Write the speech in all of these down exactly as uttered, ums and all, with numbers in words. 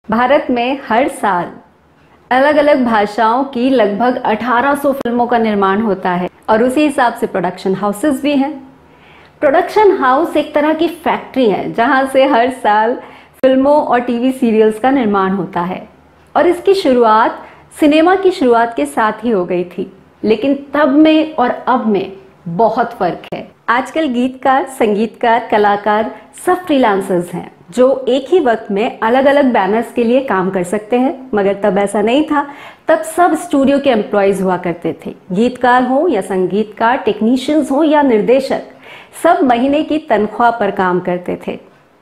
भारत में हर साल अलग अलग भाषाओं की लगभग अठारह सौ फिल्मों का निर्माण होता है और उसी हिसाब से प्रोडक्शन हाउसेस भी हैं। प्रोडक्शन हाउस एक तरह की फैक्ट्री है जहां से हर साल फिल्मों और टीवी सीरियल्स का निर्माण होता है और इसकी शुरुआत सिनेमा की शुरुआत के साथ ही हो गई थी, लेकिन तब में और अब में बहुत फर्क है। आजकल गीतकार, संगीतकार, कलाकार सब फ्रीलांसर्स हैं जो एक ही वक्त में अलग अलग बैनर्स के लिए काम कर सकते हैं, मगर तब ऐसा नहीं था। तब सब स्टूडियो के एम्प्लॉयज हुआ करते थे। गीतकार हो या संगीतकार, टेक्नीशियंस हो या निर्देशक, सब महीने की तनख्वाह पर काम करते थे।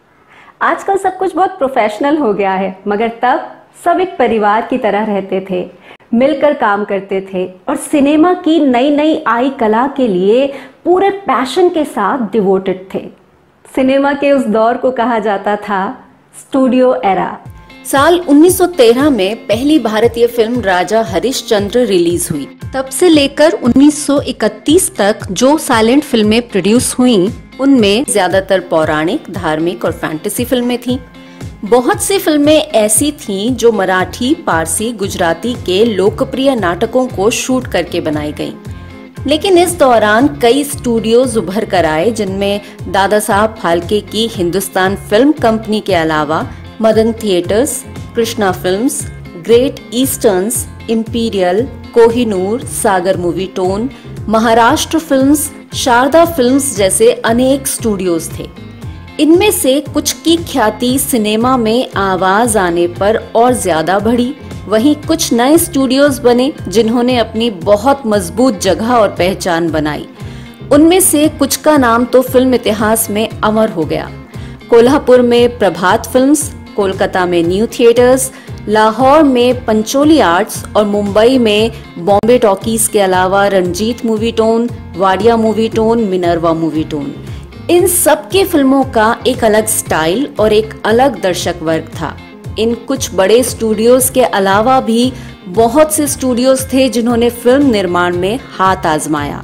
आजकल सब कुछ बहुत प्रोफेशनल हो गया है, मगर तब सब एक परिवार की तरह रहते थे, मिलकर काम करते थे और सिनेमा की नई नई आई कला के लिए पूरे पैशन के साथ डिवोटेड थे। सिनेमा के उस दौर को कहा जाता था स्टूडियो एरा। साल उन्नीस सौ तेरह में पहली भारतीय फिल्म राजा हरिश्चंद्र रिलीज हुई। तब से लेकर उन्नीस सौ इकतीस तक जो साइलेंट फिल्में प्रोड्यूस हुईं, उनमें ज्यादातर पौराणिक, धार्मिक और फैंटेसी फिल्में थीं। बहुत सी फिल्में ऐसी थीं जो मराठी, पारसी, गुजराती के लोकप्रिय नाटकों को शूट करके बनाई गईं। लेकिन इस दौरान कई स्टूडियोज उभर कर आए, जिनमें दादा साहब फाल्के की हिंदुस्तान फिल्म कंपनी के अलावा Madan theatres, Krishna films, great easterns, imperial, Kohinoor, Sagar movietone, Maharashtra films, Sharda films जैसे अनेक स्टूडियोज थे। इनमें से कुछ की ख्याति सिनेमा में आवाज आने पर और ज्यादा बढ़ी, वहीं कुछ नए स्टूडियोज बने जिन्होंने अपनी बहुत मजबूत जगह और पहचान बनाई। उनमें से कुछ का नाम तो फिल्म इतिहास में अमर हो गया। कोल्हापुर में प्रभात फिल्म्स, कोलकाता में न्यू थिएटर्स, लाहौर में पंचोली आर्ट्स और मुंबई में बॉम्बे टॉकीज के अलावा Ranjit movietone, Wadia movietone, Minerva movietone. इन सब की फिल्मों का एक अलग स्टाइल और एक अलग दर्शक वर्ग था। इन कुछ बड़े स्टूडियोज के अलावा भी बहुत से स्टूडियोज थे जिन्होंने फिल्म निर्माण में हाथ आजमाया।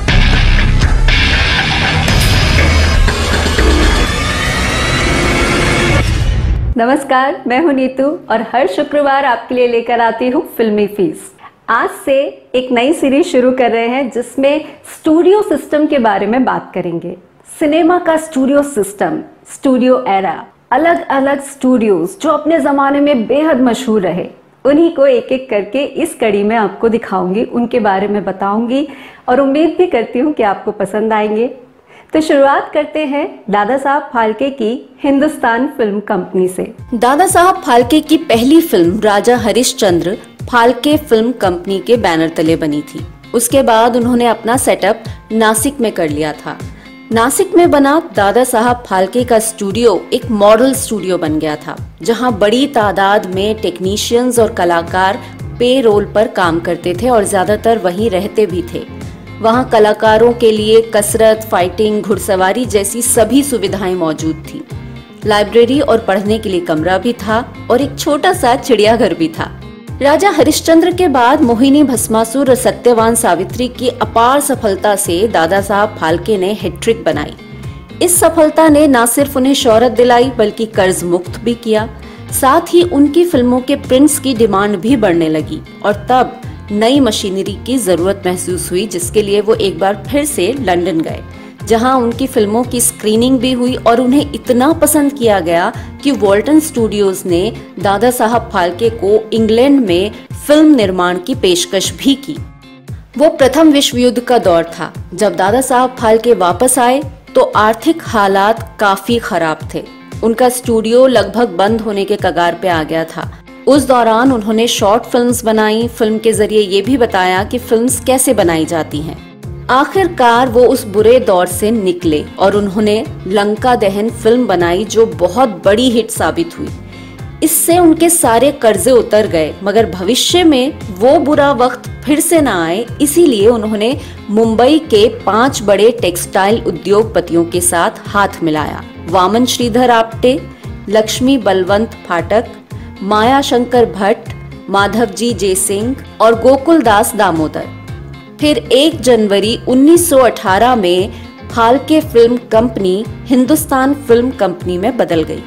नमस्कार, मैं हूं नीतू और हर शुक्रवार आपके लिए लेकर आती हूं फिल्मी फीस। आज से एक नई सीरीज शुरू कर रहे हैं जिसमें स्टूडियो सिस्टम के बारे में बात करेंगे। सिनेमा का स्टूडियो सिस्टम, स्टूडियो एरा, अलग अलग स्टूडियोज जो अपने जमाने में बेहद मशहूर रहे, उन्हीं को एक एक करके इस कड़ी में आपको दिखाऊंगी, उनके बारे में बताऊंगी और उम्मीद भी करती हूँ कि आपको पसंद आएंगे। तो शुरुआत करते हैं दादा साहब फाल्के की हिंदुस्तान फिल्म कंपनी से। दादा साहब फाल्के की पहली film Raja Harishchandra Phalke film company के बैनर तले बनी थी। उसके बाद उन्होंने अपना सेटअप नासिक में कर लिया था। नासिक में बना दादा साहब फाल्के का स्टूडियो एक मॉडल स्टूडियो बन गया था, जहां बड़ी तादाद में टेक्नीशियंस और कलाकार पे रोल पर काम करते थे और ज्यादातर वहीं रहते भी थे। वहां कलाकारों के लिए कसरत, फाइटिंग, घुड़सवारी जैसी सभी सुविधाएं मौजूद थी। लाइब्रेरी और पढ़ने के लिए कमरा भी था और एक छोटा सा चिड़ियाघर भी था। राजा हरिश्चंद्र के बाद मोहिनी भस्मासुर और सत्यवान सावित्री की अपार सफलता से दादा साहब फाल्के ने हैट्रिक बनाई। इस सफलता ने न सिर्फ उन्हें शोहरत दिलाई बल्कि कर्ज मुक्त भी किया। साथ ही उनकी फिल्मों के प्रिंट्स की डिमांड भी बढ़ने लगी और तब नई मशीनरी की जरूरत महसूस हुई, जिसके लिए वो एक बार फिर से लंदन गए, जहां उनकी फिल्मों की स्क्रीनिंग भी हुई और उन्हें इतना पसंद किया गया कि वॉल्टन स्टूडियोज ने दादा साहब फाल्के को इंग्लैंड में फिल्म निर्माण की पेशकश भी की। वो प्रथम विश्व युद्ध का दौर था। जब दादा साहब फाल्के वापस आए तो आर्थिक हालात काफी खराब थे। उनका स्टूडियो लगभग बंद होने के कगार पे आ गया था। उस दौरान उन्होंने शॉर्ट फिल्म्स बनाई। फिल्म के जरिए ये भी बताया कि फिल्म्स कैसे बनाई जाती हैं। आखिरकार वो उस बुरे दौर से निकले और उन्होंने लंका दहन फिल्म बनाई जो बहुत बड़ी हिट साबित हुई। इससे उनके सारे कर्जे उतर गए, मगर भविष्य में वो बुरा वक्त फिर से न आए, इसीलिए उन्होंने मुंबई के पांच बड़े टेक्सटाइल उद्योगपतियों के साथ हाथ मिलाया। वामन श्रीधर आप्टे, लक्ष्मी बलवंत फाटक, माया शंकर भट्ट, माधवजी जयसिंह और गोकुल दास दामोदर। फिर एक जनवरी उन्नीस सौ अठारह में Phalke film company Hindustan film company में बदल गई।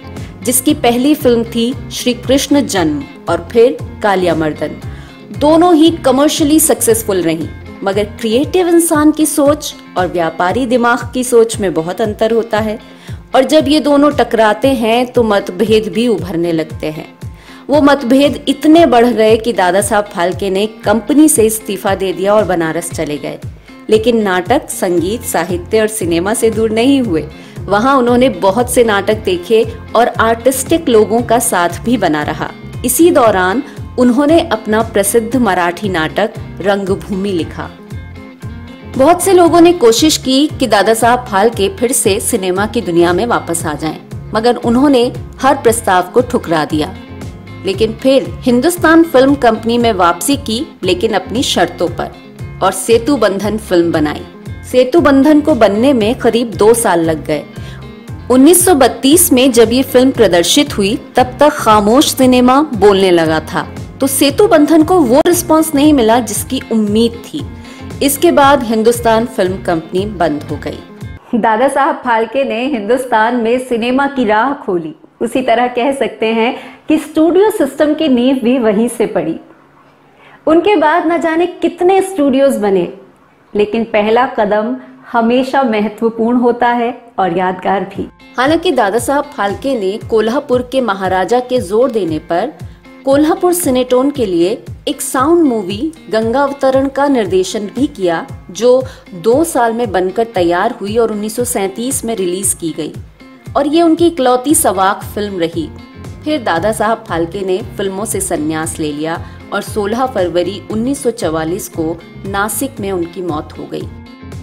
जिसकी पहली फिल्म थी श्री कृष्ण जन्म और फिर कालिया मर्दन। दोनों ही कमर्शियली सक्सेसफुल रहीं, मगर क्रिएटिव इंसान की सोच और व्यापारी दिमाग की सोच में बहुत अंतर होता है, और जब ये दोनों टकराते हैं तो मतभेद भी उभरने लगते हैं। वो मतभेद इतने बढ़ गए कि दादा साहब फाल्के ने कंपनी से इस्तीफा दे दिया और बनारस चले गए। लेकिन नाटक, संगीत, साहित्य और सिनेमा से दूर नहीं हुए। वहां उन्होंने बहुत से नाटक देखे और आर्टिस्टिक लोगों का साथ भी बना रहा। इसी दौरान उन्होंने अपना प्रसिद्ध मराठी नाटक रंगभूमि लिखा। बहुत से लोगों ने कोशिश की कि दादा साहब फाल्के फिर से सिनेमा की दुनिया में वापस आ जाएं, मगर उन्होंने हर प्रस्ताव को ठुकरा दिया। लेकिन फिर हिंदुस्तान फिल्म कंपनी में वापसी की, लेकिन अपनी शर्तों पर, और सेतु बंधन फिल्म बनाई। सेतु बंधन को बनने में करीब दो साल लग गए। उन्नीस सौ बत्तीस में जब ये फिल्म प्रदर्शित हुई, तब तक खामोश सिनेमा बोलने लगा था, तो सेतु बंधन को वो रिस्पांस नहीं मिला जिसकी उम्मीद थी। इसके बाद हिंदुस्तान फिल्म कंपनी बंद हो गई। दादा साहब फाल्के ने हिंदुस्तान में सिनेमा की राह खोली। उसी तरह कह सकते हैं कि स्टूडियो सिस्टम की नींव भी वहीं से पड़ी। उनके बाद न जाने कितने स्टूडियोज बने, लेकिन पहला कदम हमेशा महत्वपूर्ण होता है और यादगार भी। हालांकि दादा साहब फाल्के ने कोल्हापुर के महाराजा के जोर देने पर कोल्हापुर सिनेटोन के लिए एक साउंड मूवी गंगा अवतरण का निर्देशन भी किया, जो दो साल में बनकर तैयार हुई और उन्नीस सौ सैंतीस में रिलीज की गई, और ये उनकी इकलौती सवाक फिल्म रही। फिर दादा साहब फाल्के ने फिल्मों से संन्यास ले लिया और सोलह फरवरी उन्नीस सौ चवालीस को नासिक में उनकी मौत हो गई।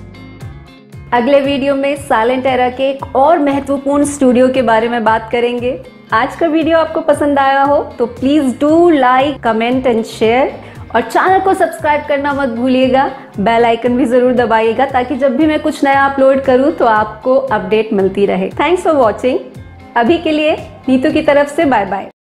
अगले वीडियो में साइलेंट एरा के एक और महत्वपूर्ण स्टूडियो के बारे में बात करेंगे। आज का वीडियो आपको पसंद आया हो तो please do like, comment and share, और चैनल को सब्सक्राइब करना मत भूलिएगा। बेल आइकन भी जरूर दबाइएगा ताकि जब भी मैं कुछ नया अपलोड करूं तो आपको अपडेट मिलती रहे। Thanks for watching. अभी के लिए नीतू की तरफ से बाय बाय।